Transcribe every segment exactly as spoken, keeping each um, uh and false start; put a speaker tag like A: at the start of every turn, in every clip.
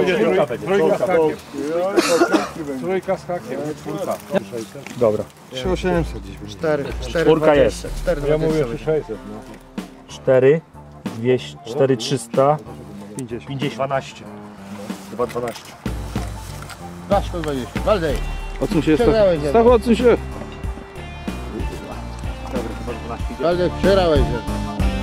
A: Trójka będzie. Trójka z hakiem. Trójka z hakiem. Dobra.
B: trzy osiemset gdzieś.
C: cztery.
A: Czwórka jest.
C: Ja mówię
A: sześćset. cztery. dwieście. cztery trzysta.
B: pięćdziesiąt.
A: dwanaście. dwa dwanaście.
C: dwa sto dwadzieścia. Waldej.
B: Odsuń się,
C: Przegrałeś ze
B: Stachu, odsuń się.
C: Waldej, przegrałeś ze mną.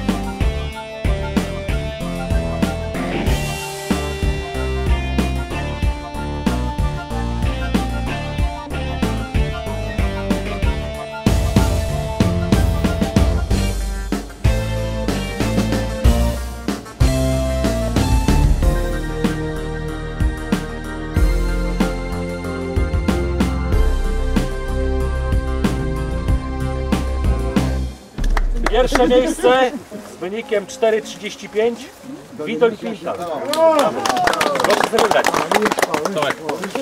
A: Pierwsze miejsce z wynikiem cztery trzydzieści pięć. Witold Quintal. Proszę sobie wybrać. Tomek.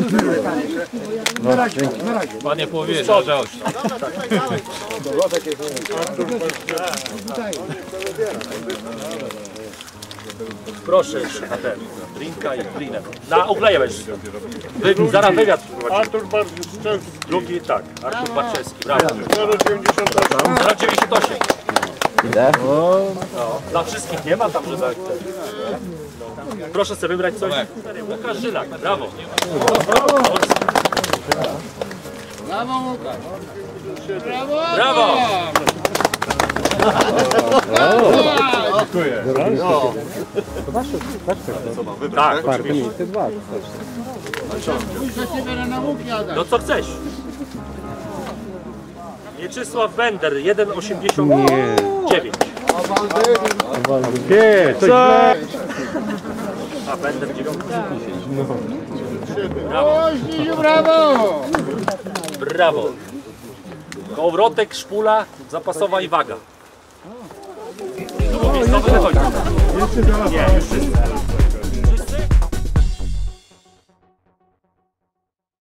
A: Panie powie, że proszę jeszcze na ten. Drinka i drinę. Na uklejesz. Wy, zaraz wywiad.
D: Artur Barczewski.
A: Drugi tak. Artur Barczewski. Brawo.
D: zero dziewięćdziesiąt osiem.
A: zero dziewięćdziesiąt osiem.
B: Idę?
A: No, dla wszystkich nie ma tam, że tak. Proszę sobie wybrać coś. Łukasz Żylak, brawo.
C: Brawo, Łukasz. Brawo.
A: Brawo.
B: Dziękuję.
A: Tak, oczywiście.
C: Pójdź za ciebie na nauki, Adam.
A: No co chcesz? Mieczysław Bender, jeden osiemdziesiąt dziewięć.
B: Nie, co?
A: A Bender dziewiąty.
C: Brawo. Brawo.
A: Brawo. Kołowrotek, szpula, zapasowa i waga. No bo miejscowy wychodzi. Nie, już wszyscy.